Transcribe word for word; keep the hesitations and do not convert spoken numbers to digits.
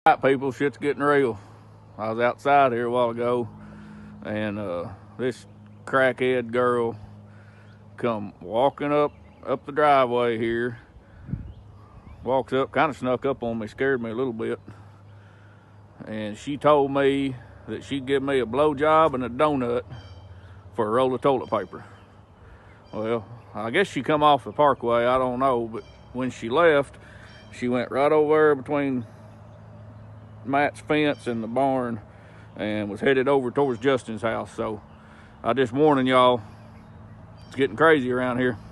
Right, people, shit's getting real. I was outside here a while ago, and uh, this crackhead girl come walking up up the driveway here. Walks up, kind of snuck up on me, scared me a little bit, and she told me that she'd give me a blowjob and a donut for a roll of toilet paper. Well, I guess she come off the parkway, I don't know, but when she left, she went right over there between Matt's fence and the barn and was headed over towards Justin's house. So I just warning y'all, it's getting crazy around here.